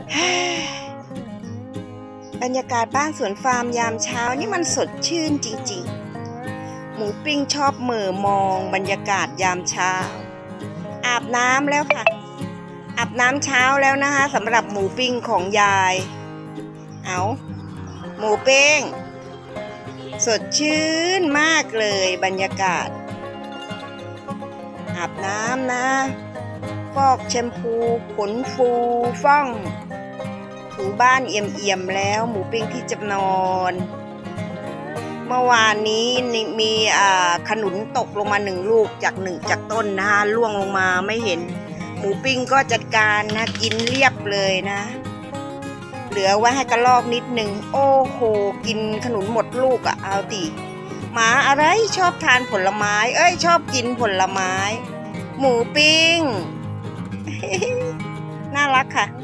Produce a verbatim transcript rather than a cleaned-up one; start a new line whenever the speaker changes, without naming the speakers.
บรรยากาศบ้านสวนฟาร์มยามเช้านี่มันสดชื่นจริงๆหมูปิ้งชอบเหม่อมองบรรยากาศยามเช้าอาบน้ำแล้วค่ะอาบน้ำเช้าแล้วนะคะสำหรับหมูปิ้งของยายเอาหมูปิ้งสดชื่นมากเลยบรรยากาศอาบน้ำนะฟอกแชมพูขนฟูฟ่องถูบ้านเอี่ยมๆแล้วหมูปิ้งที่จะนอนเมื่อวานนี้มีขนุนตกลงมาหนึ่งลูกจากหนึ่งจากต้นนะคะล่วงลงมาไม่เห็นหมูปิ้งก็จัดการนะกินเรียบเลยนะเหลือไว้ให้กระรอกนิดหนึ่งโอ้โหกินขนุนหมดลูกอะเอาติหมาอะไรชอบทานผลไม้เอ้ยชอบกินผลไม้หมูปิ้ง น่ารักค่ะ